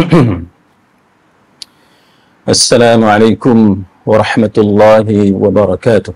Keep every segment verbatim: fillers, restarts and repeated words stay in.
Assalamualaikum warahmatullahi wabarakatuh.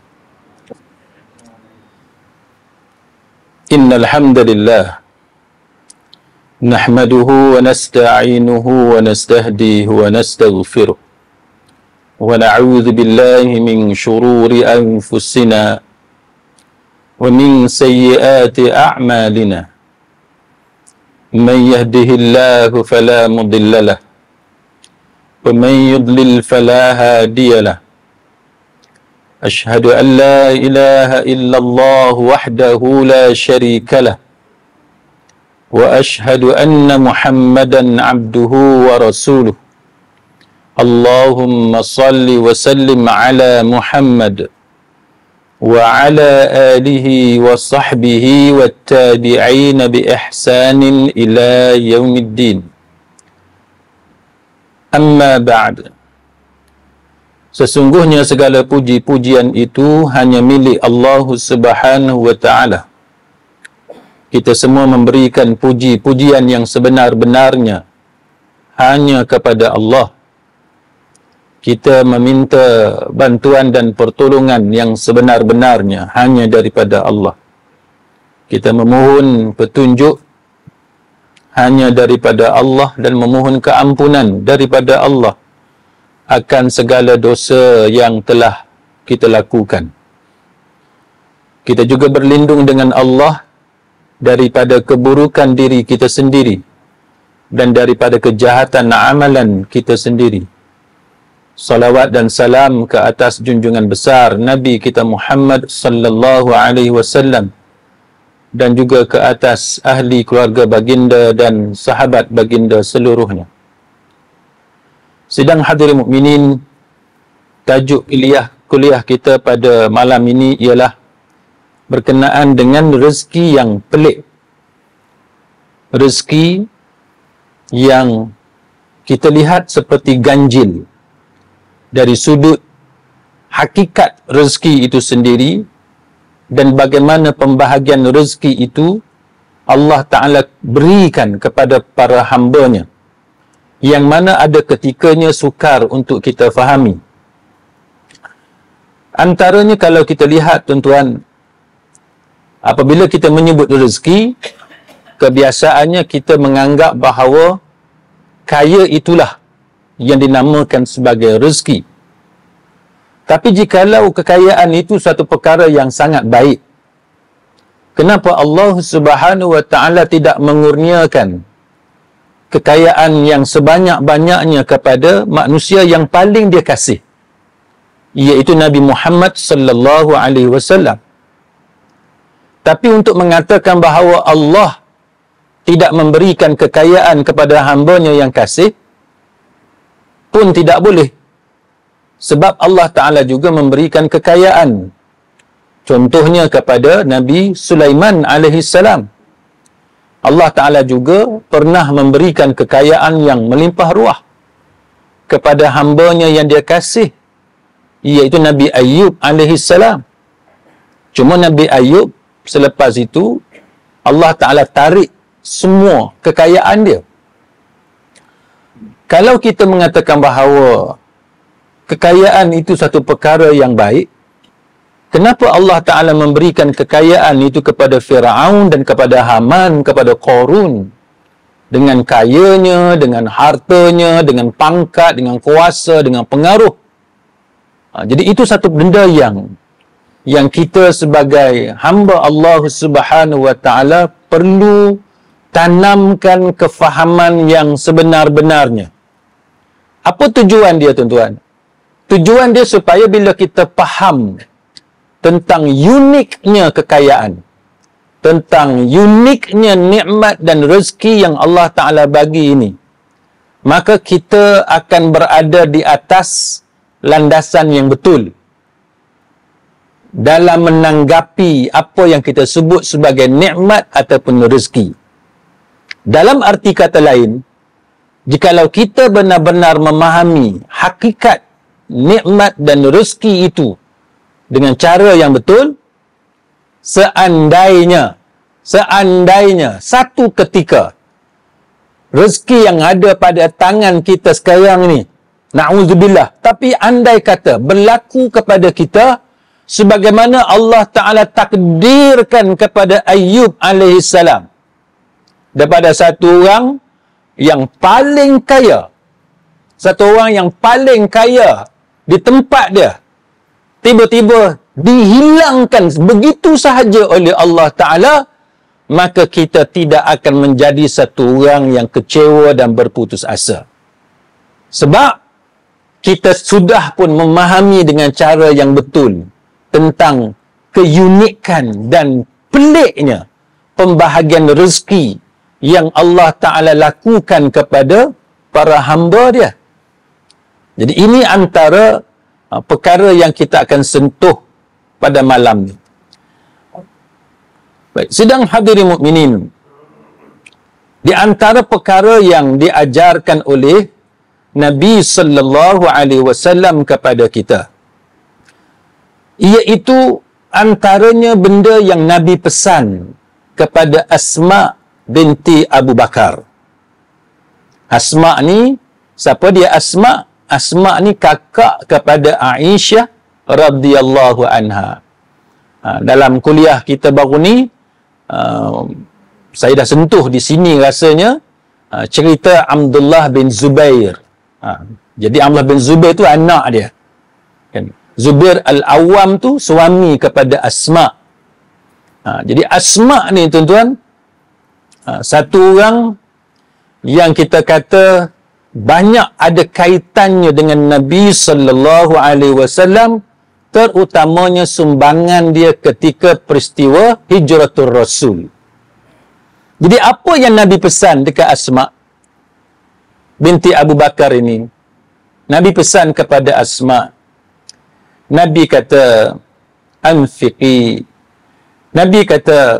Innal hamdalillah nahmaduhu wa nasta'inuhu wa nastahdihi wa nastaghfiruh wa na'udzu billahi min shururi anfusina wa min sayyiati a'malina. Man yahdihillahu fala mudilla lahu wa man yudlil fala hadiya lahu. Ashhadu an la ilaha illallah wahdahu la syarika lahu wa ashhadu anna Muhammadan abduhu wa rasuluh. Allahumma salli wa sallim ala Muhammad wa ala alihi wa sahbihi wa tabi'ina bi ihsanin ila yaumiddin. Amma ba'd. Sesungguhnya segala puji-pujian itu hanya milik Allah Subhanahu wa ta'ala. Kita semua memberikan puji-pujian yang sebenar-benarnya hanya kepada Allah. Kita meminta bantuan dan pertolongan yang sebenar-benarnya hanya daripada Allah. Kita memohon petunjuk hanya daripada Allah dan memohon keampunan daripada Allah akan segala dosa yang telah kita lakukan. Kita juga berlindung dengan Allah daripada keburukan diri kita sendiri dan daripada kejahatan amalan kita sendiri. Salawat dan salam ke atas junjungan besar Nabi kita Muhammad sallallahu alaihi wasallam dan juga ke atas ahli keluarga baginda dan sahabat baginda seluruhnya. Sidang hadirin mukminin, tajuk kuliah kuliah kita pada malam ini ialah berkenaan dengan rezeki yang pelik. Rezeki yang kita lihat seperti ganjil dari sudut hakikat rezeki itu sendiri dan bagaimana pembahagian rezeki itu Allah Ta'ala berikan kepada para hamba-Nya, yang mana ada ketikanya sukar untuk kita fahami. Antaranya kalau kita lihat tuan-tuan, apabila kita menyebut rezeki, kebiasaannya kita menganggap bahawa kaya itulah yang dinamakan sebagai rezeki. Tapi jikalau kekayaan itu satu perkara yang sangat baik, kenapa Allah Subhanahu wa ta'ala tidak mengurniakan kekayaan yang sebanyak-banyaknya kepada manusia yang paling dia kasih, iaitu Nabi Muhammad sallallahu alaihi wasallam? Tapi untuk mengatakan bahawa Allah tidak memberikan kekayaan kepada hamba-Nya yang kasih pun tidak boleh. Sebab Allah Ta'ala juga memberikan kekayaan. Contohnya kepada Nabi Sulaiman alaihi salam. Allah Ta'ala juga pernah memberikan kekayaan yang melimpah ruah kepada hamba-Nya yang dia kasih, iaitu Nabi Ayub alaihi salam. Cuma Nabi Ayub selepas itu Allah Ta'ala tarik semua kekayaan dia. Kalau kita mengatakan bahawa kekayaan itu satu perkara yang baik, kenapa Allah Ta'ala memberikan kekayaan itu kepada Fir'aun dan kepada Haman, kepada Qarun, dengan kayanya, dengan hartanya, dengan pangkat, dengan kuasa, dengan pengaruh? Ha, jadi itu satu benda yang yang kita sebagai hamba Allah Subhanahu wa Ta'ala perlu tanamkan kefahaman yang sebenar-benarnya. Apa tujuan dia, tuan-tuan? Tujuan dia supaya bila kita faham tentang uniknya kekayaan, tentang uniknya nikmat dan rezeki yang Allah Ta'ala bagi ini, maka kita akan berada di atas landasan yang betul dalam menanggapi apa yang kita sebut sebagai nikmat ataupun rezeki. Dalam arti kata lain, jikalau kita benar-benar memahami hakikat nikmat dan rezeki itu dengan cara yang betul, seandainya, seandainya satu ketika rezeki yang ada pada tangan kita sekarang ni, na'udzubillah, tapi andai kata berlaku kepada kita sebagaimana Allah Ta'ala takdirkan kepada Ayyub alaihissalam, daripada satu orang yang paling kaya, satu orang yang paling kaya di tempat dia, tiba-tiba dihilangkan begitu sahaja oleh Allah Ta'ala, maka kita tidak akan menjadi satu orang yang kecewa dan berputus asa. Sebab kita sudah pun memahami dengan cara yang betul tentang keunikan dan peliknya pembahagian rezeki yang Allah Ta'ala lakukan kepada para hamba dia. Jadi ini antara uh, perkara yang kita akan sentuh pada malam ni. Baik, sidang hadirin mukminin, di antara perkara yang diajarkan oleh Nabi sallallahu alaihi wasallam kepada kita, iaitu antaranya benda yang Nabi pesan kepada Asma binti Abu Bakar. Asma ni, siapa dia Asma? Asma ni kakak kepada Aisyah radhiyallahu anha. Ha, dalam kuliah kita baru ni, uh, saya dah sentuh di sini rasanya uh, cerita Abdullah bin Zubair. Ha, jadi Abdullah bin Zubair tu anak dia. Kan? Zubair al-Awwam tu suami kepada Asma. Ha, jadi Asma ni tuan-tuan, uh, satu orang yang kita kata banyak ada kaitannya dengan Nabi sallallahu alaihi wasallam, terutamanya sumbangan dia ketika peristiwa Hijratul Rasul. Jadi apa yang Nabi pesan dekat Asma binti Abu Bakar ini? Nabi pesan kepada Asma, Nabi kata, anfiqi. Nabi kata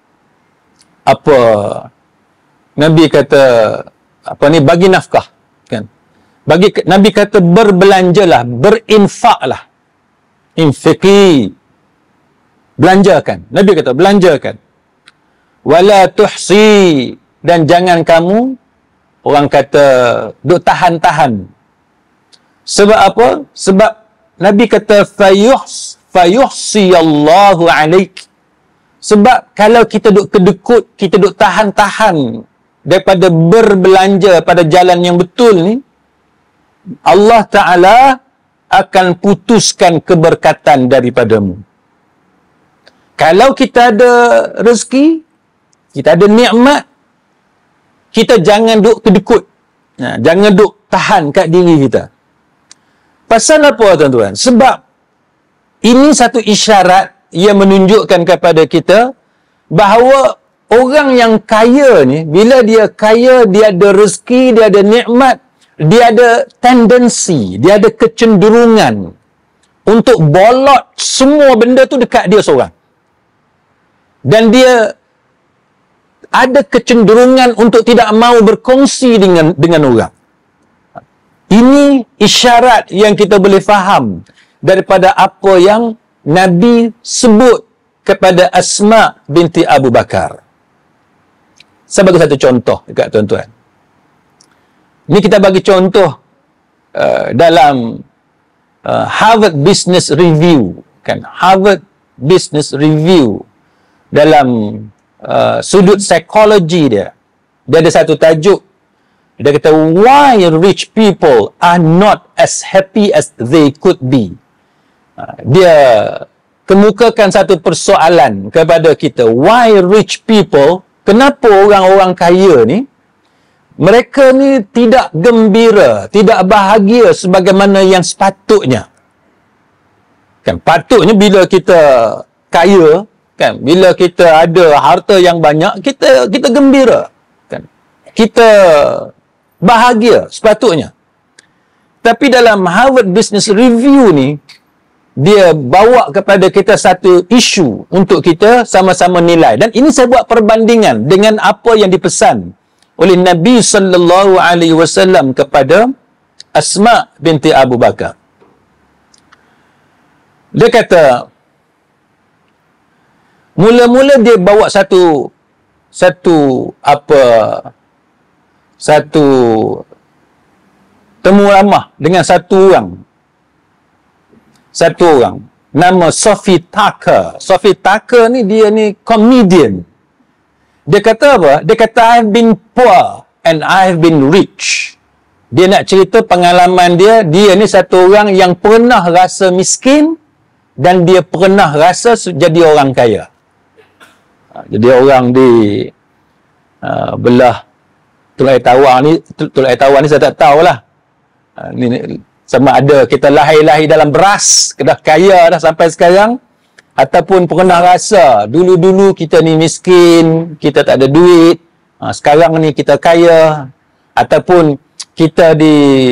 apa? Nabi kata apa ni, bagi nafkah, kan? Bagi, Nabi kata berbelanjalah, berinfaklah. Infiqi, belanjakan. Nabi kata belanjakan. Wala tuhsi, dan jangan kamu, orang kata, duk tahan-tahan. Sebab apa? Sebab Nabi kata fayuhs fayuhsiyallahu alaik. Sebab kalau kita duk kedekut, kita duk tahan-tahan daripada berbelanja pada jalan yang betul ni, Allah Ta'ala akan putuskan keberkatan daripadamu. Kalau kita ada rezeki, kita ada nikmat, kita jangan duk kedekut. Nah, jangan duk tahan kat diri kita. Pasal apa tuan-tuan? Sebab ini satu isyarat yang menunjukkan kepada kita bahawa orang yang kaya ni, bila dia kaya, dia ada rezeki, dia ada nikmat, dia ada tendensi, dia ada kecenderungan untuk bolot semua benda tu dekat dia seorang. Dan dia ada kecenderungan untuk tidak mahu berkongsi dengan dengan orang. Ini isyarat yang kita boleh faham daripada apa yang Nabi sebut kepada Asma binti Abu Bakar. Saya bagi satu contoh dekat tuan-tuan. Ini kita bagi contoh uh, dalam uh, Harvard Business Review, kan? Harvard Business Review dalam uh, sudut psikologi dia. Dia ada satu tajuk. Dia kata, why rich people are not as happy as they could be. Uh, dia kemukakan satu persoalan kepada kita. Why rich people, kenapa orang-orang kaya ni, mereka ni tidak gembira, tidak bahagia sebagaimana yang sepatutnya. Kan, patutnya bila kita kaya, kan, bila kita ada harta yang banyak, kita kita gembira, kan? Kita bahagia sepatutnya. Tapi dalam Harvard Business Review ni, dia bawa kepada kita satu isu untuk kita sama-sama nilai. Dan ini saya buat perbandingan dengan apa yang dipesan oleh Nabi sallallahu alaihi wasallam kepada Asma binti Abu Bakar. Dia kata, mula-mula dia bawa satu satu apa satu temu ramah dengan satu orang. Satu orang. Nama Sophie Tucker. Sophie Tucker ni dia ni comedian. Dia kata apa? Dia kata I've been poor and I've been rich. Dia nak cerita pengalaman dia. Dia ni satu orang yang pernah rasa miskin dan dia pernah rasa jadi orang kaya. Jadi orang di uh, belah Tulai Tawar ni, Tulai Tawar ni saya tak tahulah. Uh, ni, ni sama ada kita lahir-lahir dalam beras, dah kaya dah sampai sekarang, ataupun pernah rasa dulu-dulu kita ni miskin, kita tak ada duit, uh, sekarang ni kita kaya, ataupun kita di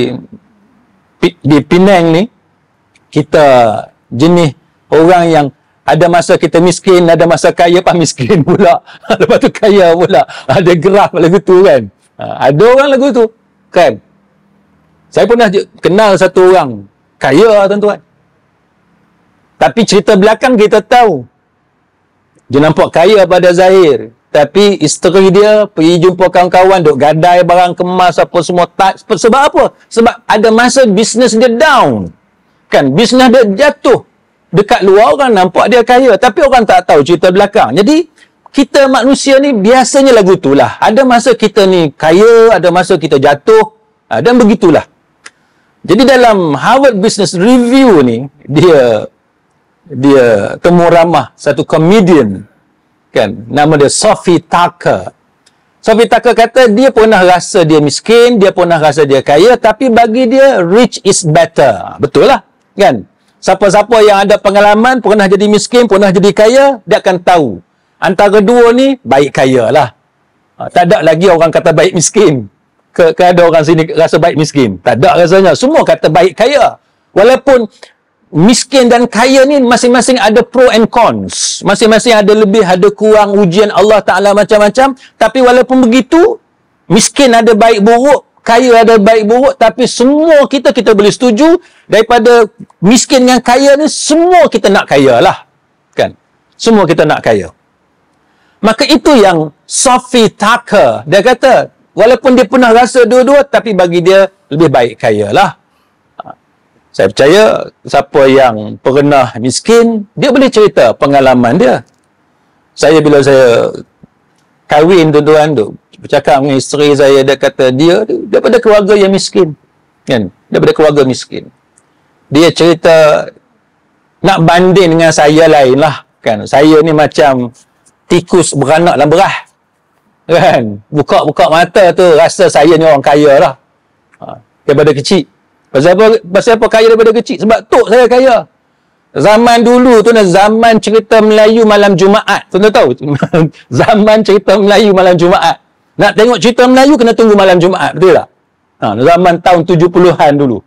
di Penang ni kita jenis orang yang ada masa kita miskin, ada masa kaya pas miskin pula. Lepas tu kaya pula. Ada graf lagu tu kan. Ada orang lagu tu. Kan. Saya pernah kenal satu orang. Kaya tuan-tuan. Tapi cerita belakang kita tahu. Dia nampak kaya pada zahir. Tapi isteri dia pergi jumpa kawan-kawan, duk gadai barang kemas apa semua. Tak. Sebab apa? Sebab ada masa bisnes dia down. Kan. Bisnes dia jatuh. Dekat luar orang nampak dia kaya, tapi orang tak tahu cerita belakang. Jadi kita manusia ni biasanya lagu itulah. Ada masa kita ni kaya, ada masa kita jatuh, dan begitulah. Jadi dalam Harvard Business Review ni, dia dia temu ramah satu comedian, kan, nama dia Sophie Tucker. Sophie Tucker kata dia pernah rasa dia miskin, dia pernah rasa dia kaya, tapi bagi dia rich is better. Betul lah, kan? Siapa-siapa yang ada pengalaman, pernah jadi miskin, pernah jadi kaya, dia akan tahu. Antara dua ni, baik kaya lah. Ha, tak ada lagi orang kata baik miskin. Ke, ke ada orang sini rasa baik miskin. Tak ada rasanya. Semua kata baik kaya. Walaupun miskin dan kaya ni masing-masing ada pro and cons. Masing-masing ada lebih, ada kurang, ujian Allah Ta'ala macam-macam. Tapi walaupun begitu, miskin ada baik buruk, kaya ada baik buruk, tapi semua kita kita boleh setuju daripada miskin dengan kaya ni semua kita nak kaya lah, kan? Semua kita nak kaya. Maka itu yang Sophie Tucker dia kata, walaupun dia pernah rasa dua-dua, tapi bagi dia lebih baik kaya lah. Saya percaya siapa yang pernah miskin, dia boleh cerita pengalaman dia. Saya bila saya kahwin tuan-tuan tu, bercakap dengan isteri saya, dia kata dia daripada keluarga yang miskin, kan, daripada keluarga miskin. Dia cerita nak banding dengan saya lain lah, kan. Saya ni macam tikus beranak dalam berah, kan. Buka-buka mata tu rasa saya ni orang kaya lah, ha, daripada kecil. Pasal apa, pasal apa kaya daripada kecil? Sebab tok saya kaya. Zaman dulu tu, zaman cerita Melayu malam Jumaat. Tuan-tuan tahu? Zaman cerita Melayu malam Jumaat. Nak tengok cerita Melayu kena tunggu malam Jumaat, betul tak? Ha, zaman tahun tujuh puluhan dulu.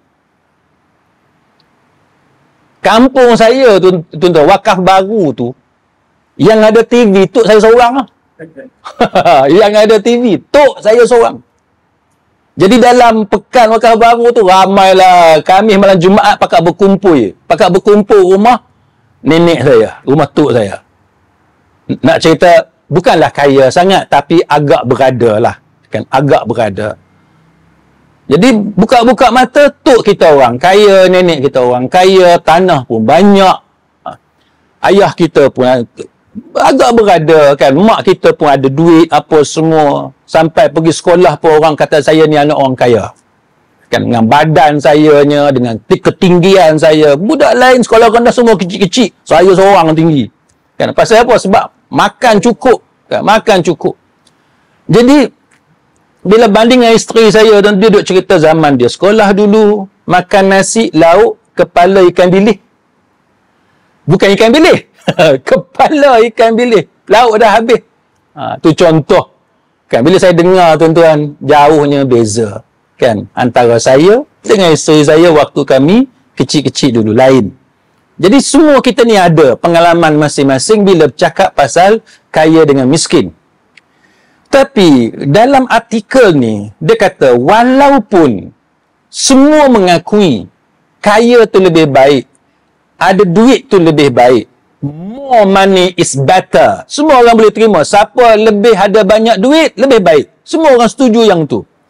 Kampung saya tu, tuan-tuan, Wakaf Baru tu, yang ada T V, tok saya seorang lah. Yang ada T V, tok saya seorang. Jadi dalam pekan Wakaf Baru tu, ramailah kami malam Jumaat pakat berkumpul. Pakat berkumpul rumah nenek saya, rumah tok saya. Nak cerita, bukanlah kaya sangat, tapi agak berada lah. Kan, agak berada. Jadi, buka-buka mata, tok kita orang kaya, nenek kita orang kaya, tanah pun banyak. Ayah kita pun agak berada, kan. Mak kita pun ada duit, apa semua. Sampai pergi sekolah pun orang kata saya ni anak orang kaya. Kan, dengan badan sayanya, dengan ketinggian saya. Budak lain sekolah rendah semua kecil-kecil. Saya seorang tinggi. Kan, pasal apa? Sebab makan cukup. Kan, makan cukup. Jadi, bila banding dengan isteri saya, dan dia duduk cerita zaman dia sekolah dulu, makan nasi, lauk, kepala ikan bilis. Bukan ikan bilis. Kepala ikan bilis. Lauk dah habis. Ha, tu contoh. Kan, bila saya dengar tuan-tuan, jauhnya beza. Kan, antara saya dengan isteri saya waktu kami kecil-kecil dulu, lain. Jadi semua kita ni ada pengalaman masing-masing bila bercakap pasal kaya dengan miskin. Tapi dalam artikel ni, dia kata walaupun semua mengakui kaya tu lebih baik, ada duit tu lebih baik, more money is better. Semua orang boleh terima. Siapa lebih ada banyak duit, lebih baik. Semua orang setuju yang tu.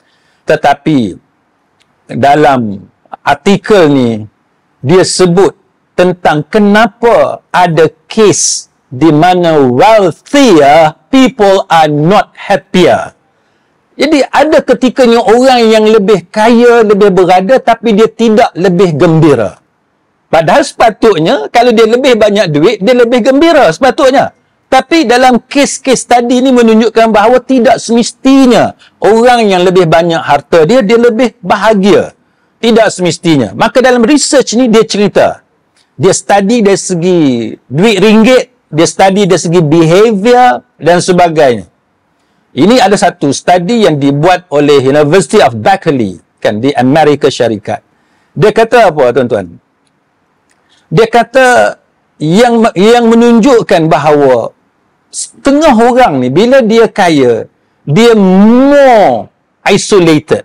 Tetapi dalam artikel ni dia sebut tentang kenapa ada kes di mana wealthier people are not happier. Jadi ada ketikanya orang yang lebih kaya, lebih berada, tapi dia tidak lebih gembira. Padahal sepatutnya kalau dia lebih banyak duit, dia lebih gembira sepatutnya. Tapi dalam kes-kes tadi ni menunjukkan bahawa tidak semestinya orang yang lebih banyak harta dia, dia lebih bahagia. Tidak semestinya. Maka dalam research ni dia cerita. Dia study dari segi duit ringgit, dia study dari segi behavior dan sebagainya. Ini ada satu study yang dibuat oleh University of Berkeley kan di Amerika Syarikat. Dia kata apa tuan-tuan? Dia kata yang yang menunjukkan bahawa setengah orang ni bila dia kaya, dia more isolated.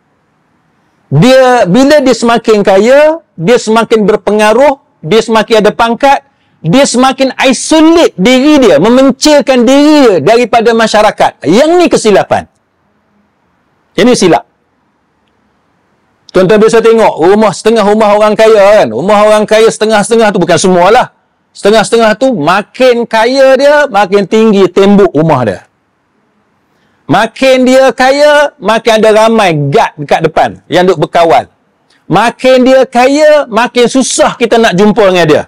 Dia bila dia semakin kaya, dia semakin berpengaruh, dia semakin ada pangkat, dia semakin isolate diri dia, memencilkan diri dia daripada masyarakat. Yang ni kesilapan. Ini silap. Tuan-tuan biasa tengok rumah, setengah rumah orang kaya kan. Rumah orang kaya setengah-setengah tu, bukan semualah. Setengah-setengah tu makin kaya dia, makin tinggi tembok rumah dia. Makin dia kaya, makin ada ramai guard dekat depan yang duk berkawal. Makin dia kaya, makin susah kita nak jumpa dengan dia.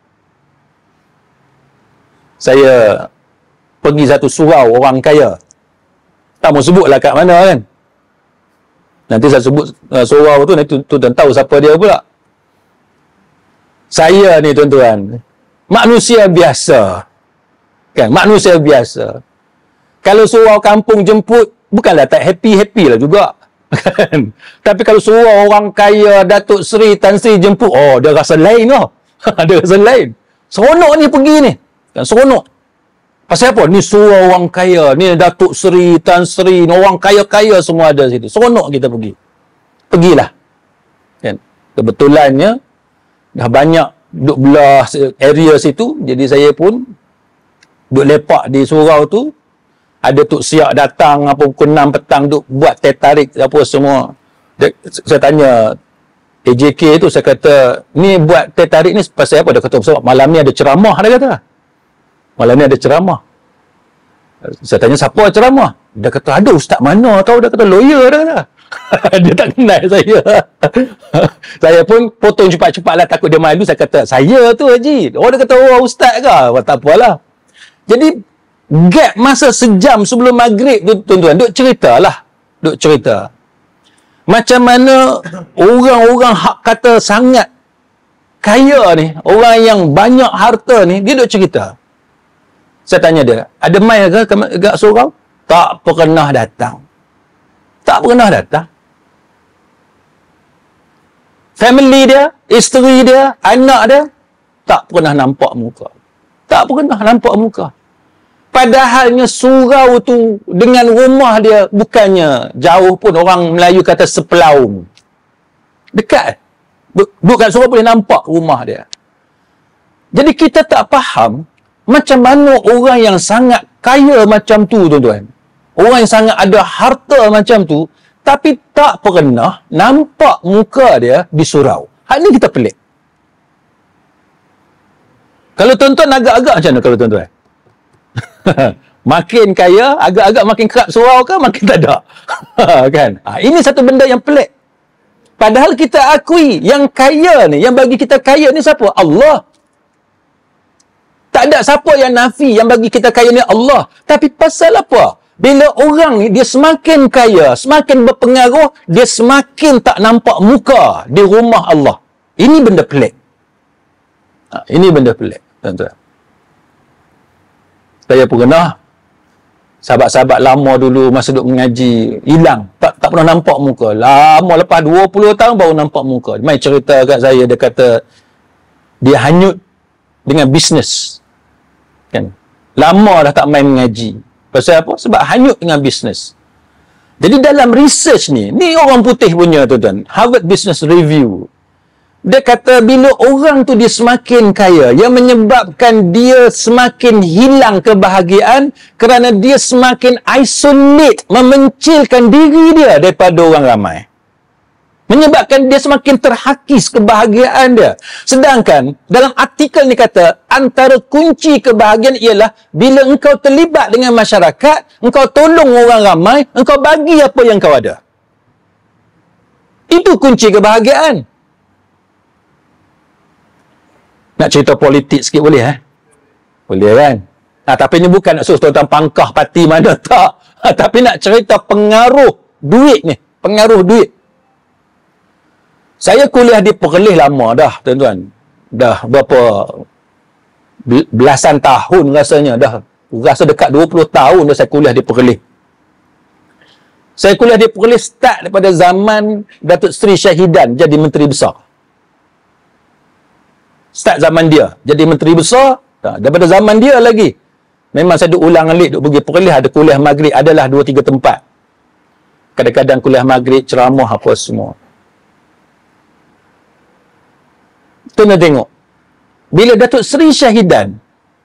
Saya pergi satu surau orang kaya. Tak mau sebutlah kat mana kan. Nanti saya sebut uh, surau tu, nanti tuan-tuan tahu siapa dia pula. Saya ni tuan-tuan, manusia biasa. Kan, manusia biasa. Kalau surau kampung jemput, bukanlah tak happy-happy lah juga. Kan? Tapi kalau surau orang kaya, Datuk Seri, Tan Sri jemput, oh, dia rasa lain tau. Dia rasa lain. Seronok ni pergi ni. Kan, seronok. Pasal apa? Ni surau orang kaya. Ni Datuk Seri, Tan Sri, orang kaya-kaya semua ada situ. Seronok kita pergi. Pergilah. Kan? Kebetulannya, dah banyak duduk belah area situ. Jadi saya pun duduk lepak di surau tu. Ada Tok Siak datang apa pukul enam petang duk buat teh tarik apa semua. Dia, saya tanya A J K tu, saya kata, ni buat teh tarik ni pasal apa? Dia kata, sebab malam ni ada ceramah, dia kata. Malam ni ada ceramah. Saya tanya, siapa ceramah? Dia kata, ada ustaz mana tahu? Dia kata, lawyer dia kata. Dia tak kenal saya. Saya pun potong cepat-cepat lah, takut dia malu. Saya kata, saya tu Haji. Oh, dia kata, oh ustaz ke? Oh, tak apalah. Jadi, gap masa sejam sebelum maghrib tu, tuan-tuan, duk ceritalah. Duk cerita. Macam mana orang-orang hak kata sangat kaya ni, orang yang banyak harta ni, dia duk cerita. Saya tanya dia, ada mai ke kat surau? Tak pernah datang. Tak pernah datang. Family dia, isteri dia, anak dia, tak pernah nampak muka. Tak pernah nampak muka. Padahalnya surau tu dengan rumah dia bukannya jauh pun, orang Melayu kata sepelaung. Dekat. Duduk kat surau boleh nampak rumah dia. Jadi kita tak faham macam mana orang yang sangat kaya macam tu, tuan-tuan. Orang yang sangat ada harta macam tu, tapi tak pernah nampak muka dia di surau. Hal ni kita pelik. Kalau tuan-tuan agak-agak macam mana kalau tuan-tuan? Makin kaya, agak-agak makin kerap surau ke, makin tak ada. Kan? Ha, ini satu benda yang pelik. Padahal kita akui, yang kaya ni, yang bagi kita kaya ni siapa? Allah. Tak ada siapa yang nafi, yang bagi kita kaya ni Allah. Tapi pasal apa? Bila orang ni, dia semakin kaya, semakin berpengaruh, dia semakin tak nampak muka di rumah Allah. Ini benda pelik. Ha, ini benda pelik, tuan-tuan. Saya pernah, sahabat-sahabat lama dulu masa duduk mengaji, hilang. Tak tak pernah nampak muka. Lama lepas dua puluh tahun baru nampak muka. Dia main cerita kat saya, dia kata, dia hanyut dengan bisnes. Kan? Lama dah tak main mengaji. Pasal apa? Sebab hanyut dengan bisnes. Jadi dalam research ni, ni orang putih punya tuan-tuan, Harvard Business Review. Dia kata bila orang tu dia semakin kaya, yang menyebabkan dia semakin hilang kebahagiaan kerana dia semakin isolate, memencilkan diri dia daripada orang ramai. Menyebabkan dia semakin terhakis kebahagiaan dia. Sedangkan dalam artikel ni kata, antara kunci kebahagiaan ialah bila engkau terlibat dengan masyarakat, engkau tolong orang ramai, engkau bagi apa yang kau ada. Itu kunci kebahagiaan. Nak cerita politik sikit boleh eh? Boleh kan? Ha, tapi ni bukan nak suruh tentang pangkah parti mana, tak. Ha, tapi nak cerita pengaruh duit ni. Pengaruh duit. Saya kuliah di Perlis lama dah, tuan-tuan. Dah berapa belasan tahun rasanya. Dah rasa dekat dua puluh tahun dah saya kuliah di Perlis. Saya kuliah di Perlis start daripada zaman Datuk Seri Syahidan jadi Menteri Besar. Start zaman dia jadi Menteri Besar. Daripada zaman dia lagi. Memang saya duk ulang alik, duk pergi Perlis, ada kuliah maghrib, adalah dua tiga tempat. Kadang-kadang kuliah maghrib, ceramah apa semua. Tu nak tengok. Bila Datuk Seri Syahidan,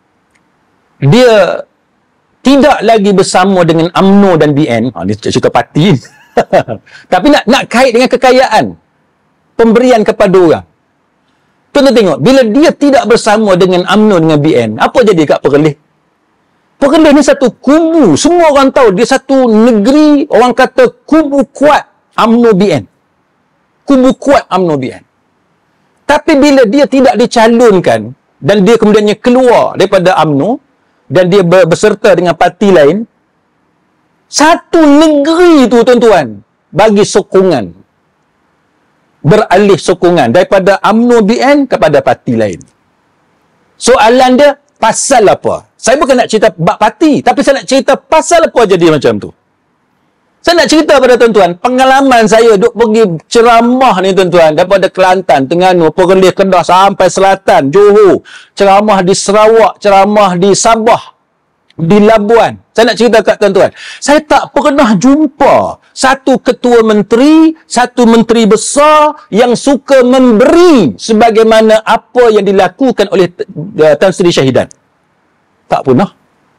dia tidak lagi bersama dengan U M N O dan B N. Ha, ni cerita parti. Tapi nak nak kait dengan kekayaan. Pemberian kepada orang. Tu nak tengok. Bila dia tidak bersama dengan U M N O dengan B N, apa jadi kat Perlis? Perlis ni satu kubu. Semua orang tahu dia satu negeri, orang kata kubu kuat U M N O B N. Kubu kuat U M N O B N. Tapi bila dia tidak dicalonkan dan dia kemudiannya keluar daripada U M N O dan dia berserta dengan parti lain, satu negeri tu tuan-tuan bagi sokongan, beralih sokongan daripada U M N O B N kepada parti lain. Soalan dia, pasal apa? Saya bukan nak cerita bab parti, tapi saya nak cerita pasal apa jadi macam tu. Saya nak cerita pada tuan-tuan, pengalaman saya duk pergi ceramah ni tuan-tuan, daripada Kelantan, Terengganu, Perlis, Kedah sampai Selatan, Johor, ceramah di Sarawak, ceramah di Sabah, di Labuan. Saya nak cerita kat tuan-tuan, saya tak pernah jumpa satu ketua menteri, satu menteri besar yang suka memberi sebagaimana apa yang dilakukan oleh Tan Sri Syahidan. Tak pernah.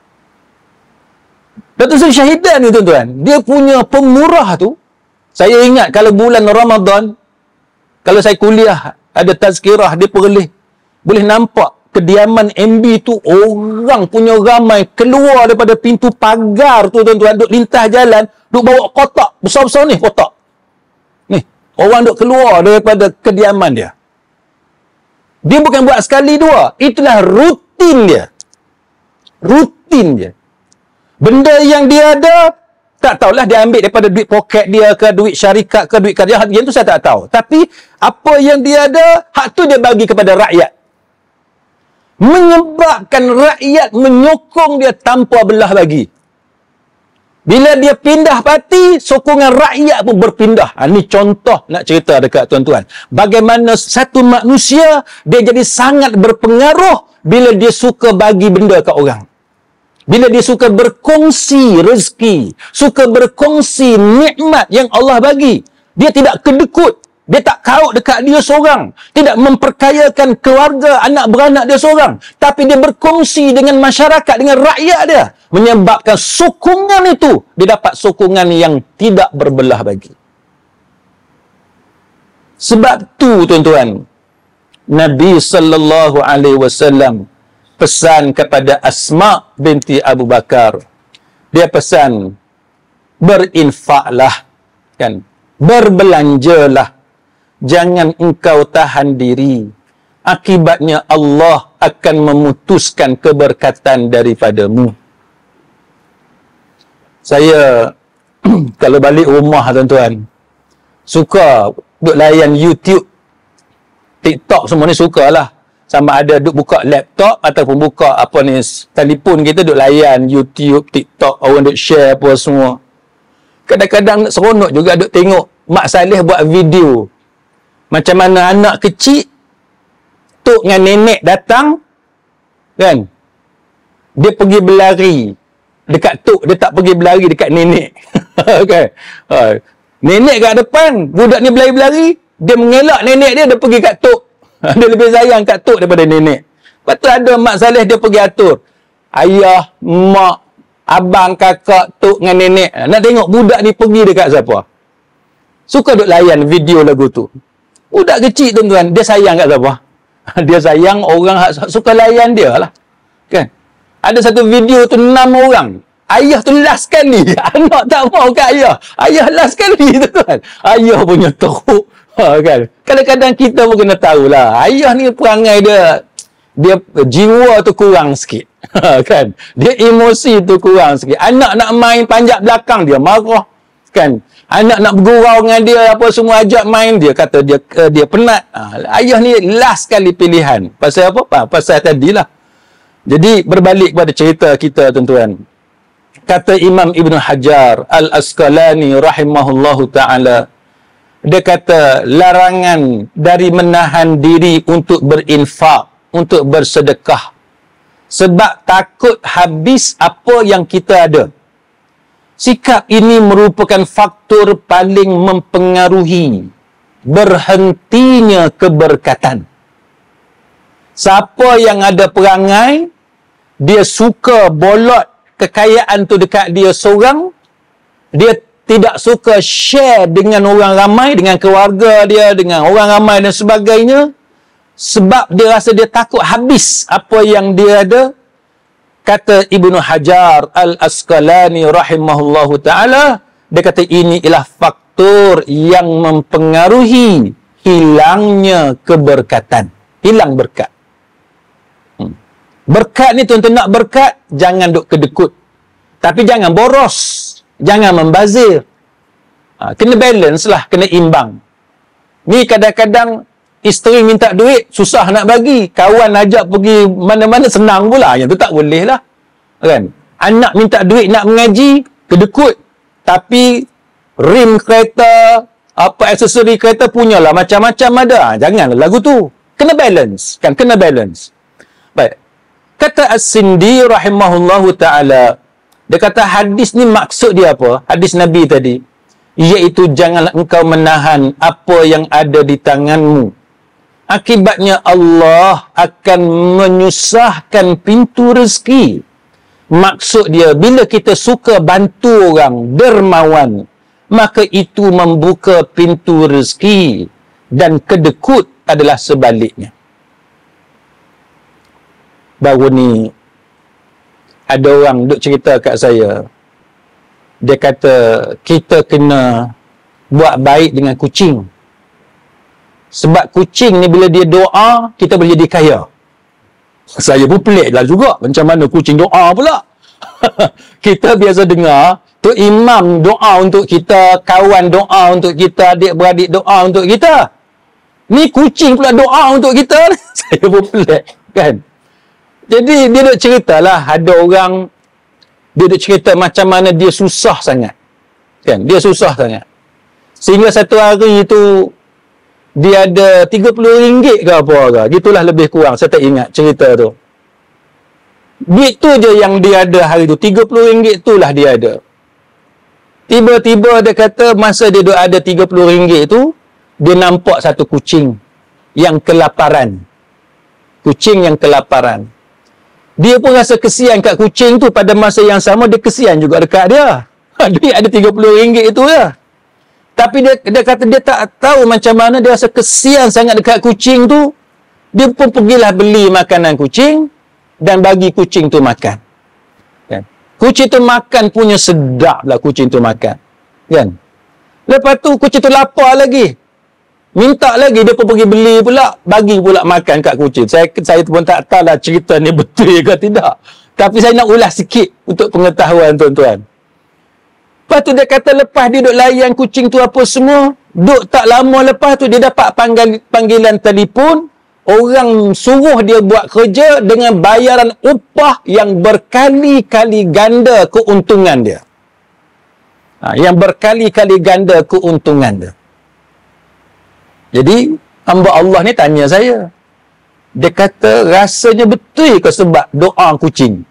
Datuk Seri Syahidan ni tuan-tuan, dia punya pemurah tu, saya ingat kalau bulan Ramadan, kalau saya kuliah, ada tazkirah di Perlis, boleh nampak kediaman M B tu, orang punya ramai keluar daripada pintu pagar tu tuan-tuan, duk lintas jalan, duk bawa kotak, besar-besar ni kotak. Ni, orang duk keluar daripada kediaman dia. Dia bukan buat sekali dua, itulah rutin dia. Rutin dia. Benda yang dia ada, tak tahulah dia ambil daripada duit poket dia ke, duit syarikat ke, duit kerja. Yang tu saya tak tahu. Tapi, apa yang dia ada, hak tu dia bagi kepada rakyat. Menyebabkan rakyat menyokong dia tanpa belah bagi. Bila dia pindah parti, sokongan rakyat pun berpindah. Ha, ni contoh nak cerita dekat tuan-tuan. Bagaimana satu manusia, dia jadi sangat berpengaruh bila dia suka bagi benda kat orang. Bila dia suka berkongsi rezeki, suka berkongsi nikmat yang Allah bagi. Dia tidak kedekut. Dia tak kaut dekat dia seorang. Tidak memperkayakan keluarga, anak beranak dia seorang. Tapi dia berkongsi dengan masyarakat, dengan rakyat dia. Menyebabkan sokongan itu, dia dapat sokongan yang tidak berbelah bagi. Sebab tu tuan-tuan, Nabi sallallahu alaihi wasallam pesan kepada Asma binti Abu Bakar. Dia pesan, berinfaklah, kan? Berbelanjalah. Jangan engkau tahan diri. Akibatnya Allah akan memutuskan keberkatan daripadamu. Saya kalau balik rumah tuan-tuan, suka duk layan YouTube, TikTok semua ni sukalah. Sama ada duk buka laptop ataupun buka apa ni telefon kita, duk layan YouTube, TikTok, orang duk share apa semua. Kadang-kadang seronok juga duk tengok Mak Saleh buat video. Macam mana anak kecil tok dengan nenek datang, kan? Dia pergi berlari dekat tok, dia tak pergi berlari dekat nenek. Kan? Ha. Nenek kat depan, budak ni berlari-berlari, dia mengelak nenek dia, dia pergi kat tok. Dia lebih sayang kat tok daripada nenek. Lepas tu ada Mak Saleh, dia pergi atur. Ayah, mak, abang, kakak, tok dengan nenek. Nak tengok budak ni pergi dekat siapa. Suka duk layan video lagu tu. Budak kecil tuan-tuan, dia sayang kat siapa? Dia sayang orang suka layan dia lah. Kan? Ada satu video tu enam orang. Ayah tu last sekali. Anak tak mau kat ayah. Ayah last sekali tuan-tuan. Ayah punya teruk. Ha, kan? Kadang-kadang kita pun kena tahulah. Ayah ni perangai dia, dia jiwa tu kurang sikit. Ha, kan? Dia emosi tu kurang sikit. Anak nak main panjat belakang, dia marah. Kan? Anak nak bergurau dengan dia, apa semua ajak main, dia kata dia uh, dia penat. Ha, ayah ni last kali pilihan. Pasal apa? Ha, pasal tadilah. Jadi berbalik pada cerita kita tuan-tuan. Kata Imam Ibn Hajar Al-Asqalani rahimahullahu ta'ala, dia kata larangan dari menahan diri untuk berinfak, untuk bersedekah, sebab takut habis apa yang kita ada. Sikap ini merupakan faktor paling mempengaruhi berhentinya keberkatan. Siapa yang ada perangai, dia suka bolot kekayaan tu dekat dia seorang, dia tidak suka share dengan orang ramai, dengan keluarga dia, dengan orang ramai dan sebagainya, sebab dia rasa dia takut habis apa yang dia ada. Kata Ibnu Hajar Al-Asqalani rahimahullahu ta'ala, dia kata ini ialah faktor yang mempengaruhi hilangnya keberkatan. Hilang berkat. Hmm. Berkat ni tuan-tuan, nak berkat, jangan duk kedekut. Tapi jangan boros. Jangan membazir. Ha, kena balance lah, kena imbang. Ni kadang-kadang isteri minta duit, susah nak bagi. Kawan ajak pergi mana-mana, senang pula. Yang tu tak boleh lah. Kan? Anak minta duit nak mengaji, kedekut. Tapi rim kereta, apa aksesori kereta punyalah, macam-macam ada. Ha, janganlah lagu tu. Kena balance. Kan? Kena balance. Baik. Kata As-Sindi rahimahullahu ta'ala, dia kata hadis ni maksud dia apa? Hadis Nabi tadi. Iaitu janganlah engkau menahan apa yang ada di tanganmu. Akibatnya Allah akan menyusahkan pintu rezeki. Maksud dia, bila kita suka bantu orang, dermawan, maka itu membuka pintu rezeki. Dan kedekut adalah sebaliknya. Baru ni, ada orang duk cerita kat saya. Dia kata, kita kena buat baik dengan kucing. Sebab kucing ni bila dia doa, kita boleh jadi kaya. Saya pun pelik lah juga. Macam mana kucing doa pula? Kita biasa dengar, tu imam doa untuk kita, kawan doa untuk kita, adik-beradik doa untuk kita. Ni kucing pula doa untuk kita. Saya pun pelik, kan? Jadi dia duk ceritalah, ada orang dia duk cerita macam mana dia susah sangat. Kan? Dia susah sangat. Sehingga satu hari itu dia ada tiga puluh ringgit ke apa ke. Gitulah lebih kurang, saya tak ingat cerita tu. Duit tu je yang dia ada hari tu, tiga puluh ringgit tu lah dia ada. Tiba-tiba dia kata masa dia duk ada tiga puluh ringgit tu, dia nampak satu kucing yang kelaparan. Kucing yang kelaparan. Dia pun rasa kesian kat kucing tu, pada masa yang sama dia kesian juga dekat dia. Duit ada tiga puluh ringgit itu ya. Tapi dia, dia kata dia tak tahu macam mana, dia rasa kesian sangat dekat kucing tu. Dia pun pergilah beli makanan kucing dan bagi kucing tu makan. Kan? Kucing tu makan punya sedap lah kucing tu makan. Kan? Lepas tu kucing tu lapar lagi. Minta lagi, dia pun pergi beli pula, bagi pula makan kat kucing. Saya saya pun tak tahu lah cerita ni betul ke tidak. Tapi saya nak ulas sikit untuk pengetahuan tuan-tuan. Lepas tu dia kata lepas dia duk layan kucing tu apa semua, duk tak lama lepas tu dia dapat panggil, panggilan telefon, orang suruh dia buat kerja dengan bayaran upah yang berkali-kali ganda keuntungan dia. Ha, yang berkali-kali ganda keuntungan dia. Jadi, hamba Allah ni tanya saya. Dia kata, rasanya betul ke sebab doa kucing?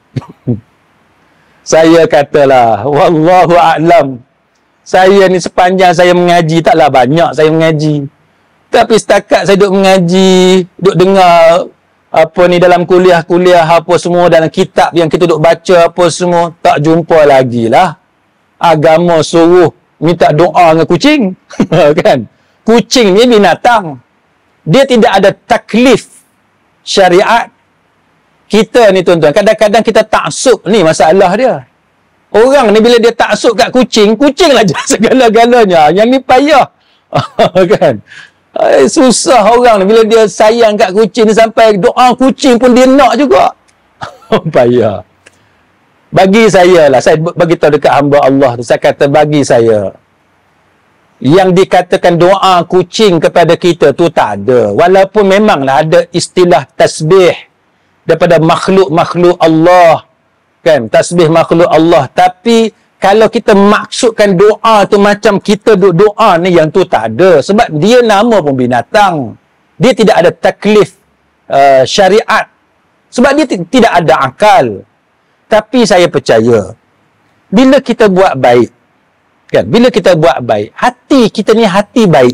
Saya katalah, wallahu a'lam. Saya ni sepanjang saya mengaji, taklah banyak saya mengaji. Tapi setakat saya duduk mengaji, duduk dengar apa ni dalam kuliah-kuliah apa semua, dalam kitab yang kita duduk baca apa semua, tak jumpa lagi lah agama suruh minta doa dengan kucing. Kan? Kucing ni binatang. Dia tidak ada taklif syariat. Kita ni tuan-tuan, kadang-kadang kita taksub ni masalah dia. Orang ni bila dia taksub kat kucing, kucing lah segala-galanya. Yang ni payah. Kan? Ay, susah orang ni bila dia sayang kat kucing ni sampai doa kucing pun dia nak juga. Payah. Bagi saya lah, saya bagi tahu dekat hamba Allah tu, saya kata bagi saya, yang dikatakan doa kucing kepada kita tu tak ada. Walaupun memanglah ada istilah tasbih daripada makhluk-makhluk Allah, kan, tasbih makhluk Allah, tapi kalau kita maksudkan doa tu macam kita duk doa ni, yang tu tak ada. Sebab dia nama pun binatang. Dia tidak ada taklif uh, syariat. Sebab dia tidak ada akal. Tapi saya percaya, bila kita buat baik, kan, bila kita buat baik, hati kita ni hati baik.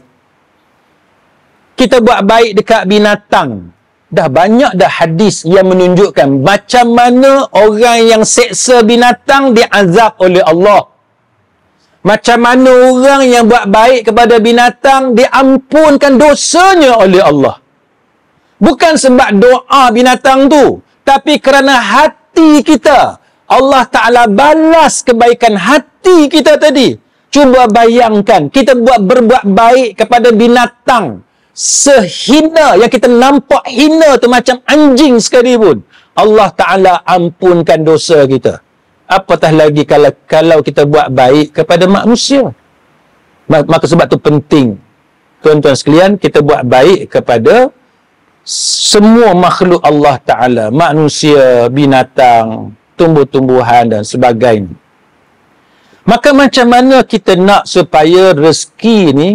Kita buat baik dekat binatang. Dah banyak dah hadis yang menunjukkan macam mana orang yang seksa binatang diazab oleh Allah. Macam mana orang yang buat baik kepada binatang diampunkan dosanya oleh Allah. Bukan sebab doa binatang tu, tapi kerana hati kita, Allah Ta'ala balas kebaikan hati kita tadi. Cuba bayangkan, kita buat berbuat baik kepada binatang sehina yang kita nampak hina tu macam anjing sekali pun, Allah Ta'ala ampunkan dosa kita. Apatah lagi kalau kalau kita buat baik kepada manusia. Maka sebab tu penting, tuan-tuan sekalian, kita buat baik kepada semua makhluk Allah Ta'ala, manusia, binatang, tumbuh-tumbuhan dan sebagainya. Maka macam mana kita nak supaya rezeki ni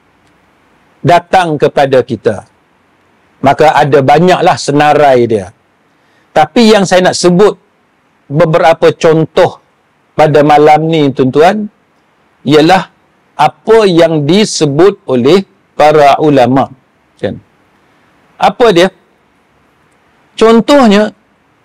datang kepada kita? Maka ada banyaklah senarai dia. Tapi yang saya nak sebut beberapa contoh pada malam ni, tuan-tuan, ialah apa yang disebut oleh para ulama. Kan? Apa dia? Contohnya,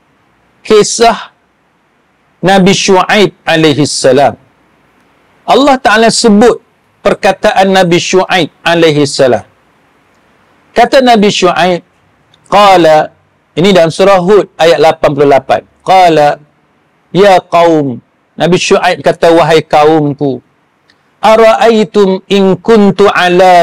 kisah Nabi Syuaib alaihi salam. Allah Ta'ala sebut perkataan Nabi Syuaib alaihi salam. Kata Nabi Syuaib, qala, ini dalam surah Hud ayat lapan puluh lapan. Qala, ya qaum, Nabi Syuaib kata, wahai kaumku, ara'aitum in kuntu ala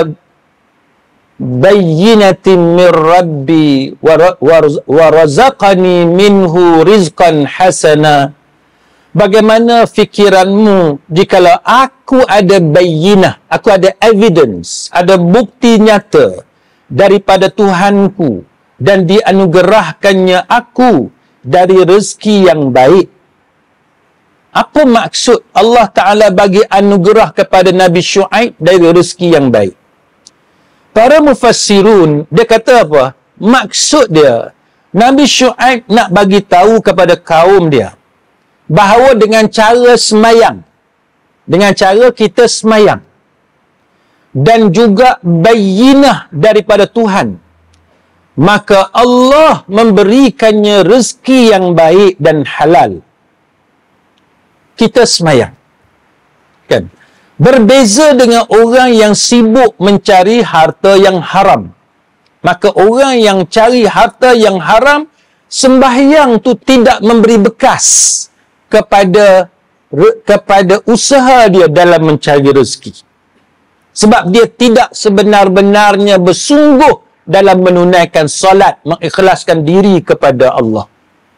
bayyinatin min rabbi wa razaqani minhu rizqan hasana. Bagaimana fikiranmu jikalau aku ada bayyinah, aku ada evidence, ada bukti nyata daripada Tuhanku dan dianugerahkannya aku dari rezeki yang baik. Apa maksud Allah Ta'ala bagi anugerah kepada Nabi Syuaib dari rezeki yang baik? Para mufassirun, dia kata apa? Maksud dia, Nabi Syuaib nak bagi tahu kepada kaum dia bahawa dengan cara semayang, dengan cara kita semayang, dan juga bayyinah daripada Tuhan, maka Allah memberikannya rezeki yang baik dan halal. Kita semayang. Kan? Berbeza dengan orang yang sibuk mencari harta yang haram. Maka orang yang cari harta yang haram, sembahyang tu tidak memberi bekas kepada kepada usaha dia dalam mencari rezeki. Sebab dia tidak sebenar-benarnya bersungguh dalam menunaikan solat, mengikhlaskan diri kepada Allah.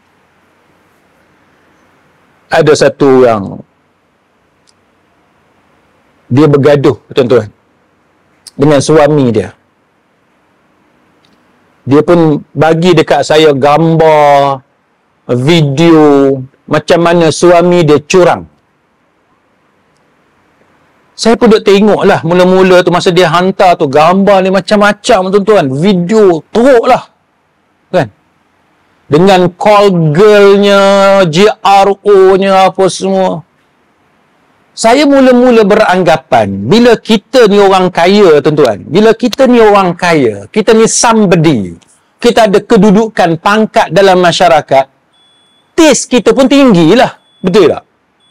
Ada satu orang, dia bergaduh, tuan-tuan, dengan suami dia. Dia pun bagi dekat saya gambar, video, macam mana suami dia curang. Saya pun duk tengok lah, mula-mula tu masa dia hantar tu, gambar ni macam-macam, tuan-tuan. Video teruk lah. Kan? Dengan call girl-nya, G R O-nya, apa semua. Saya mula-mula beranggapan, bila kita ni orang kaya, tuan-tuan, bila kita ni orang kaya, kita ni somebody, kita ada kedudukan, pangkat dalam masyarakat, taste kita pun tinggi lah. Betul tak?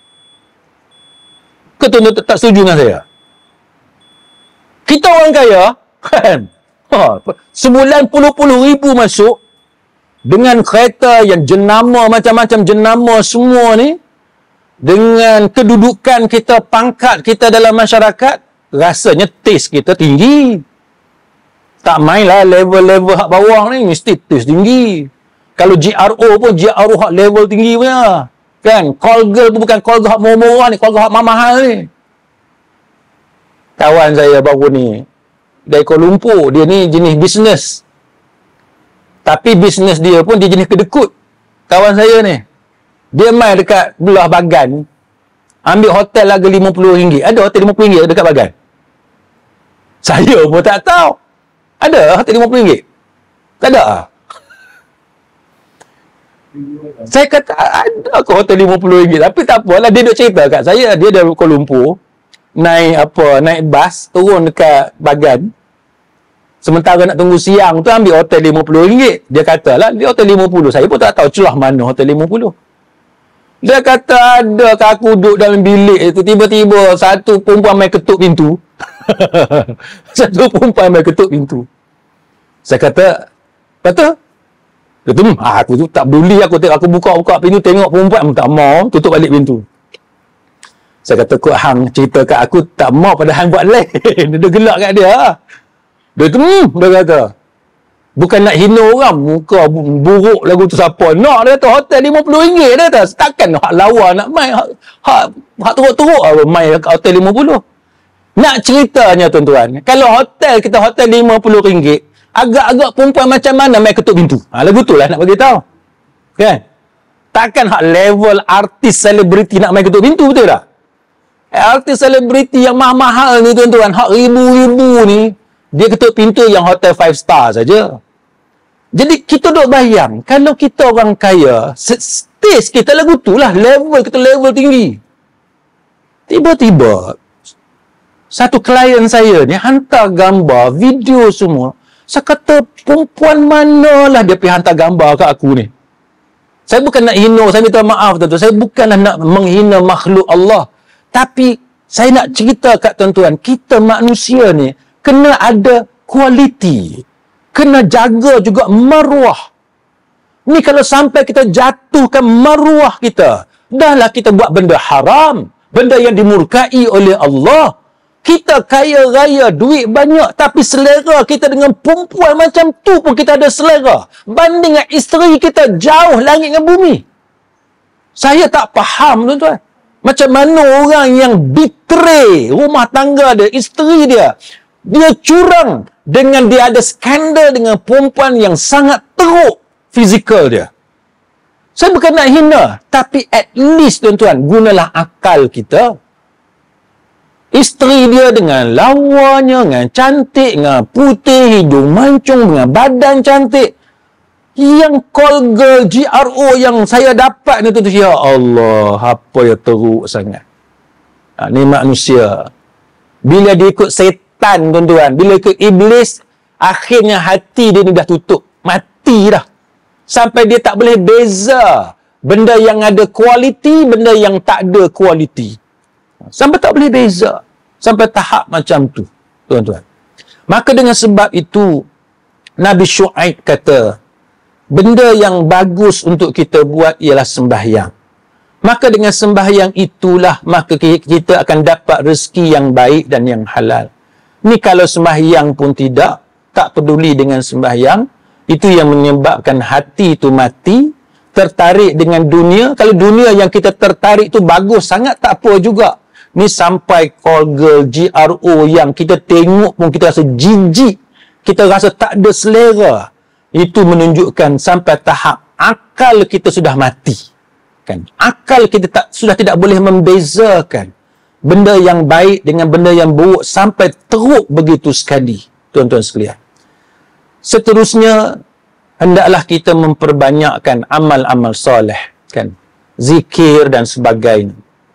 Ke tuan-tuan tak setuju dengan saya? Kita orang kaya, kan? Ha, sebulan puluh-puluh ribu masuk, dengan kereta yang jenama, macam-macam jenama semua ni, dengan kedudukan kita, pangkat kita dalam masyarakat, rasanya taste kita tinggi. Tak mainlah level-level hak bawah ni, mesti taste tinggi. Kalau G R O pun, G R O hak level tinggi punya. Kan? Call girl pun bukan call girl hak murah-murah ni, call girl hak mahal ni. Kawan saya baru ni, dari Kuala Lumpur, dia ni jenis bisnes. Tapi bisnes dia pun dia jenis kedekut. Kawan saya ni. Dia main dekat belah Bagan, ambil hotel harga lima puluh ringgit. Ada hotel lima puluh ringgit dekat Bagan? Saya pun tak tahu. Ada hotel lima puluh ringgit? Tak ada. Saya kata, ada ke hotel lima puluh ringgit? Tapi tak apalah, dia duk cerita kat saya. Dia dari Kuala Lumpur, naik apa, naik bas, turun dekat Bagan. Sementara nak tunggu siang tu, ambil hotel lima puluh ringgit. Dia katalah, dia hotel lima puluh. Saya pun tak tahu celah mana hotel lima puluh. Dia kata, ada kat aku duduk dalam bilik itu, tiba-tiba satu perempuan main ketuk pintu. Satu perempuan main ketuk pintu. Saya kata, kata, kata, hmm, aku tu tak peduli, aku tengok, aku buka-buka pintu, tengok perempuan, tak mau, tutup balik pintu. Saya kata, kau hang cerita kat aku, tak mau pada hang buat lain. Dia gelak kat dia. Dia tu, hmm, dia kata, bukan nak hina orang, muka buruk lagu tu siapa. Nak, dia kata, hotel lima puluh ringgit, dia kata. Takkan hak lawa nak main, hak, hak, hak teruk-teruk apa main kat hotel lima puluh. Nak ceritanya, tuan-tuan, kalau hotel kita hotel lima puluh ringgit, agak-agak perempuan macam mana main ketuk pintu? Ha, lagu tu lah nak bagi tahu. Kan? Takkan hak level artis selebriti nak main ketuk pintu, betul tak? Artis selebriti yang mahal-mahal ni, tuan-tuan, hak ribu-ribu ni, dia ketuk pintu yang hotel five star saja. Jadi kita duk bayang, kalau kita orang kaya, taste kita lagu tu lah, level kita level tinggi. Tiba-tiba, satu klien saya ni hantar gambar, video semua. Saya kata, perempuan manalah dia pergi hantar gambar kat aku ni. Saya bukan nak hina, saya minta maaf tuan-tuan. Saya bukanlah nak menghina makhluk Allah. Tapi, saya nak cerita kat tuan-tuan, kita manusia ni, kena ada kualiti. Kena jaga juga maruah. Ni kalau sampai kita jatuhkan maruah kita, dahlah kita buat benda haram. Benda yang dimurkai oleh Allah. Kita kaya raya, duit banyak, tapi selera kita dengan perempuan macam tu pun kita ada selera. Banding dengan isteri kita jauh langit dengan bumi. Saya tak faham, tuan-tuan. Macam mana orang yang betray rumah tangga dia, isteri dia, dia curang dengan dia ada skandal dengan perempuan yang sangat teruk fizikal dia. Saya bukan nak hina, tapi at least, tuan-tuan, gunalah akal kita. Isteri dia dengan lawanya, dengan cantik, dengan putih, hidung mancung, dengan badan cantik. Yang call girl G R O yang saya dapat ni, tuan-tuan, ya Allah, apa yang teruk sangat. Ha, ni manusia. Bila dia ikut setan, tuan-tuan, bila ikut iblis, akhirnya hati dia ni dah tutup. Mati dah. Sampai dia tak boleh beza benda yang ada kualiti, benda yang tak ada kualiti. Sampai tak boleh beza. Sampai tahap macam tu, tuan-tuan. Maka dengan sebab itu, Nabi Syuaib kata, benda yang bagus untuk kita buat ialah sembahyang. Maka dengan sembahyang itulah, maka kita akan dapat rezeki yang baik dan yang halal. Ni kalau sembahyang pun tidak, tak peduli dengan sembahyang, itu yang menyebabkan hati itu mati, tertarik dengan dunia. Kalau dunia yang kita tertarik tu bagus sangat, tak apa juga. Ni sampai call girl G R O yang kita tengok pun kita rasa jijik, kita rasa tak ada selera. Itu menunjukkan sampai tahap akal kita sudah mati. Kan? Akal kita tak, sudah tidak boleh membezakan benda yang baik dengan benda yang buruk sampai teruk begitu sekali, tuan-tuan sekalian. Seterusnya, hendaklah kita memperbanyakkan amal-amal soleh, kan? Zikir dan sebagainya.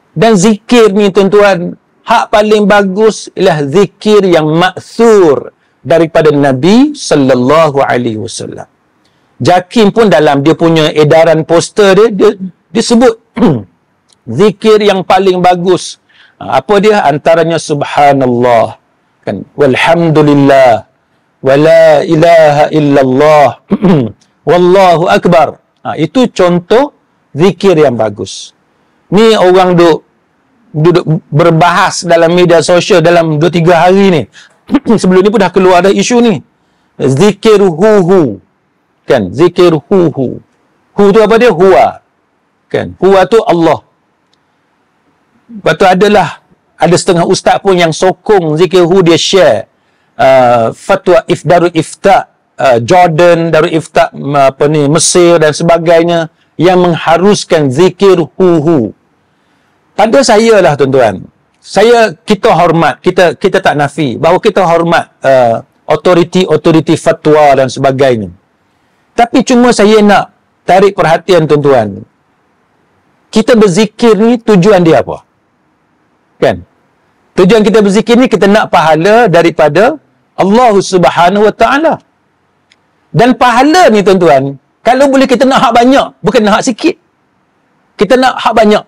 Dan zikir ni tuan-tuan, hak paling bagus ialah zikir yang maksur daripada Nabi sallallahu alaihi wasallam. Jakim pun dalam dia punya edaran poster dia, dia, dia sebut zikir yang paling bagus. Apa dia? Antaranya subhanallah, kan, walhamdulillah, wala ilaha illallah, wallahu akbar. Ha, itu contoh zikir yang bagus. Ni orang duk duduk berbahas dalam media sosial dalam dua tiga hari ni. Sebelum ni pun dah keluar ada isu ni. Zikir hu-hu. Kan? Zikir hu-hu. Hu tu apa dia? Huwa. Kan? Huwa tu Allah. Lepas tu adalah, ada setengah ustaz pun yang sokong zikir hu, dia share uh, fatwa if Darul Ifta uh, Jordan, Darul Ifta uh, apa ni, Mesir dan sebagainya, yang mengharuskan zikir hu-hu. Pada saya lah tuan-tuan, saya, kita hormat, kita kita tak nafi bahawa kita hormat uh, autoriti-autoriti fatwa dan sebagainya. Tapi cuma saya nak tarik perhatian tuan-tuan, kita berzikir ni tujuan dia apa? Kan? Tujuan kita berzikir ni, kita nak pahala daripada Allah Subhanahu Wa Taala. Dan pahala ni tuan-tuan, kalau boleh kita nak hak banyak, bukan nak hak sikit. Kita nak hak banyak.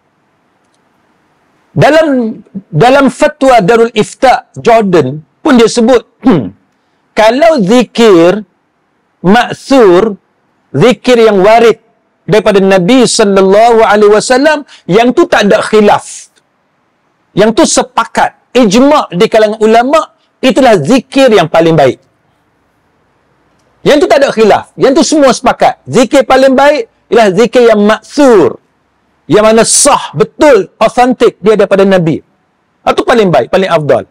Dalam dalam fatwa Darul Ifta Jordan pun dia sebut, hmm, kalau zikir maksur, zikir yang warid daripada Nabi sallallahu alaihi wasallam, yang tu tak ada khilaf, yang tu sepakat, ijma' di kalangan ulama, itulah zikir yang paling baik. Yang tu tak ada khilaf, yang tu semua sepakat. Zikir paling baik ialah zikir yang maksur, yang mana sah, betul, authentic dia daripada Nabi. Itu paling baik, paling afdal.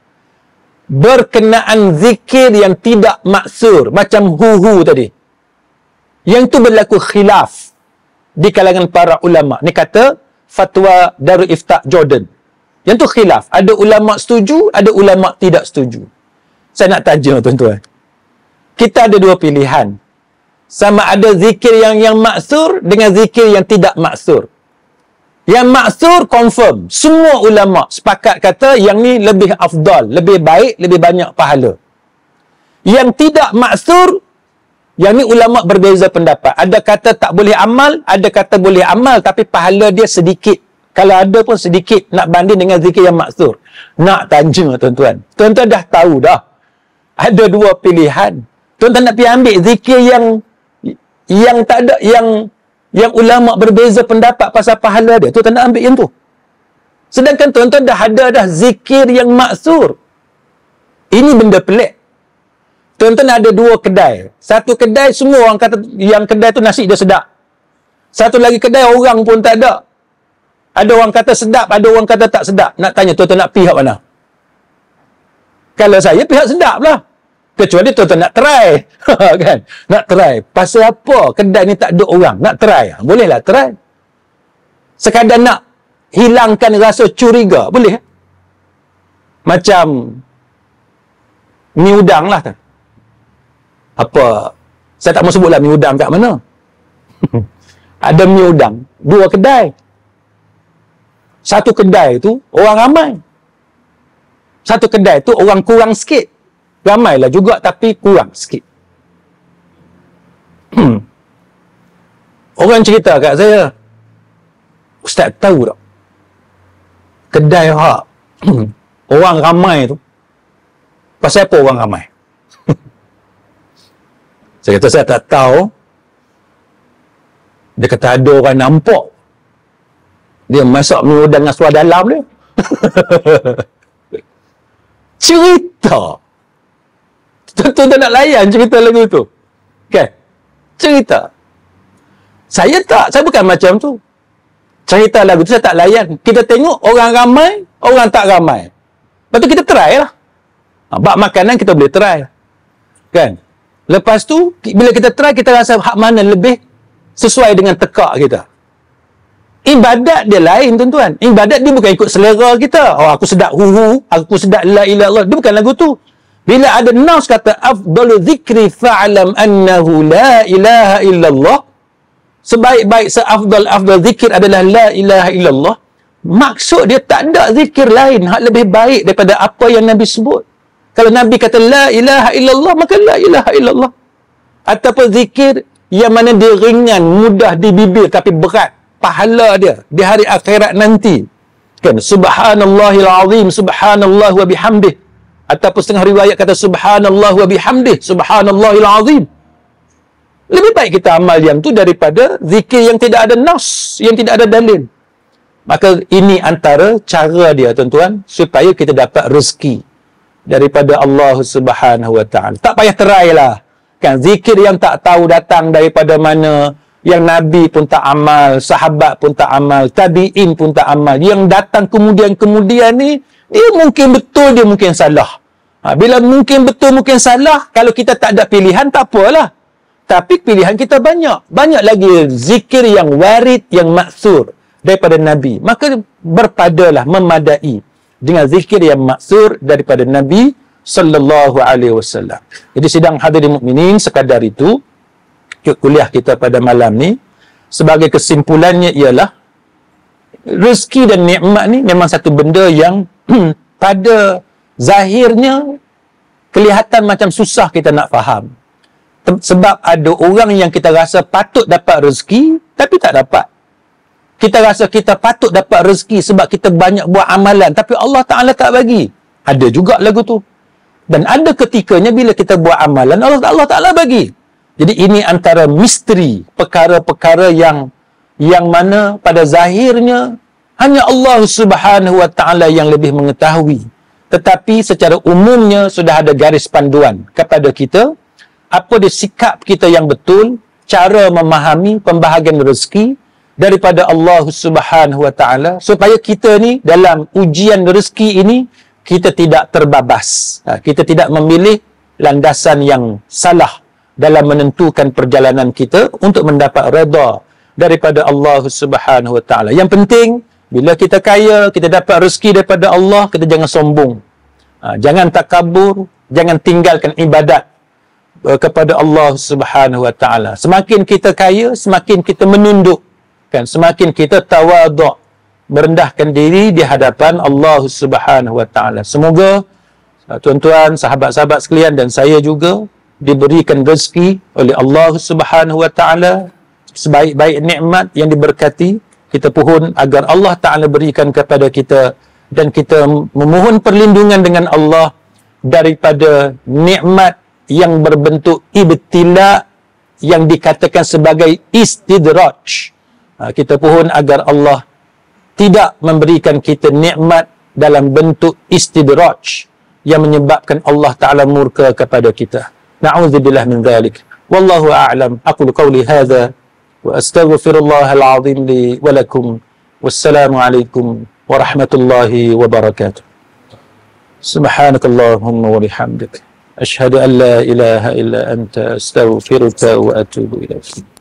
Berkenaan zikir yang tidak maksur, macam hu-hu tadi, yang tu berlaku khilaf di kalangan para ulama. Ni kata fatwa Darul Ifta Jordan. Yang tu khilaf. Ada ulama setuju, ada ulama tidak setuju. Saya nak tanya tuan-tuan, kita ada dua pilihan. Sama ada zikir yang yang maksur dengan zikir yang tidak maksur. Yang maksur confirm, semua ulama sepakat kata yang ni lebih afdal, lebih baik, lebih banyak pahala. Yang tidak maksur, yang ni ulama berbeza pendapat. Ada kata tak boleh amal, ada kata boleh amal tapi pahala dia sedikit. Kalau ada pun sedikit nak banding dengan zikir yang maksur. Nak tanya tuan-tuan, tuan-tuan dah tahu dah, ada dua pilihan. Tuan-tuan nak pergi ambil zikir yang yang tak ada, yang yang ulama berbeza pendapat pasal pahala dia, tuan-tuan nak ambil yang tu. Sedangkan tuan-tuan dah ada dah zikir yang maksur. Ini benda pelik. Tuan-tuan ada dua kedai. Satu kedai semua orang kata yang kedai tu nasi dia sedap. Satu lagi kedai orang pun tak ada. Ada orang kata sedap, ada orang kata tak sedap. Nak tanya tuan-tuan nak pihak mana? Kalau saya pihak sedap lah. Kecuali tuan-tuan nak try. Kan? Nak try. Pasal apa kedai ni tak ada orang? Nak try. Bolehlah try. Sekadar nak hilangkan rasa curiga. Boleh? Macam mi udang lah. Apa? Saya tak mau sebutlah mi udang kat mana. Ada mi udang. Dua kedai. Satu kedai tu orang ramai. Satu kedai tu orang kurang sikit. Ramailah juga tapi kurang sikit. Hmm. Orang cerita kat saya, Ustaz tahu tak? Kedai hak orang ramai tu, pasal apa orang ramai? Saya kata saya tak tahu. Dia kata ada orang nampak dia masak mi udang dengan suar dalam dia. Cerita. Tuan-tuan nak layan cerita lagu tu. Kan? Cerita. Saya tak. Saya bukan macam tu. Cerita lagu tu saya tak layan. Kita tengok orang ramai, orang tak ramai. Lepas tu kita try lah. Bak makanan kita boleh try. Kan? Lepas tu, bila kita try, kita rasa hak mana lebih sesuai dengan tekak kita. Ibadat dia lain tuan-tuan. Ibadat dia bukan ikut selera kita. Oh, aku sedap hu-hu, aku sedap la ilaha illallah. Dia bukan lagu tu. Bila ada nas kata afdalu zikri fa'lam annahu la ilaha illallah, sebaik-baik seafdal afdal zikir adalah la ilaha illallah, maksud dia tak ada zikir lain hak lebih baik daripada apa yang Nabi sebut. Kalau Nabi kata la ilaha illallah, maka la ilaha illallah. Ataupun zikir yang mana dia ringan, mudah di bibir tapi berat pahala dia di hari akhirat nanti. Kan, subhanallahil azim, subhanallah wa bihamdih. Ataupun setengah riwayat kata subhanallah wa bihamdih, subhanallahil azim. Lebih baik kita amal yang tu daripada zikir yang tidak ada nas, yang tidak ada dalil. Maka ini antara cara dia, tuan-tuan, supaya kita dapat rezeki daripada Allah Subhanahu wa taala. Tak payah try lah. Kan, zikir yang tak tahu datang daripada mana, yang Nabi pun tak amal, sahabat pun tak amal, tabi'in pun tak amal. Yang datang kemudian-kemudian ni, dia mungkin betul, dia mungkin salah. Ha, bila mungkin betul, mungkin salah, kalau kita tak ada pilihan, tak apalah. Tapi pilihan kita banyak. Banyak lagi zikir yang warid, yang maksur daripada Nabi. Maka berpadalah, memadai dengan zikir yang maksur daripada Nabi sallallahu alaihi wasallam. Jadi sidang hadirin mukminin, sekadar itu kuliah kita pada malam ni, sebagai kesimpulannya ialah rezeki dan nikmat ni memang satu benda yang pada zahirnya kelihatan macam susah kita nak faham. Sebab ada orang yang kita rasa patut dapat rezeki tapi tak dapat. Kita rasa kita patut dapat rezeki sebab kita banyak buat amalan tapi Allah Ta'ala tak bagi. Ada juga lagu tu. Dan ada ketikanya bila kita buat amalan, Allah, Allah Ta'ala bagi. Jadi ini antara misteri, perkara-perkara yang yang mana pada zahirnya hanya Allah Subhanahu wa Ta'ala yang lebih mengetahui. Tetapi secara umumnya sudah ada garis panduan kepada kita, apa dia sikap kita yang betul, cara memahami pembahagian rezeki daripada Allah Subhanahu wa Ta'ala, supaya kita ni dalam ujian rezeki ini kita tidak terbabas. Kita tidak memilih landasan yang salah dalam menentukan perjalanan kita untuk mendapat redha daripada Allah Subhanahu wa Ta'ala. Yang penting, bila kita kaya, kita dapat rezeki daripada Allah, kita jangan sombong. Jangan takabur, jangan tinggalkan ibadat kepada Allah Subhanahu wa Ta'ala. Semakin kita kaya, semakin kita menunduk. Kan? Semakin kita tawaduk, merendahkan diri di hadapan Allah Subhanahu wa Ta'ala. Semoga tuan-tuan, sahabat-sahabat sekalian dan saya juga diberikan rezeki oleh Allah Subhanahu wa Ta'ala sebaik-baik nikmat yang diberkati. Kita pohon agar Allah Ta'ala berikan kepada kita, dan kita memohon perlindungan dengan Allah daripada nikmat yang berbentuk ibtila yang dikatakan sebagai istidraj. Kita pohon agar Allah tidak memberikan kita nikmat dalam bentuk istidraj yang menyebabkan Allah Ta'ala murka kepada kita. Na'udzubillah min dzalik. Wallahu a'lam. Aqulu qawli hadza wa astaghfirullahal azim li wa lakum. Wassalamu alaikum warahmatullahi wabarakatuh. Subhanakallahumma wa bihamdik, ashhadu an la ilaha illa anta, astaghfiruka wa atubu ilaik.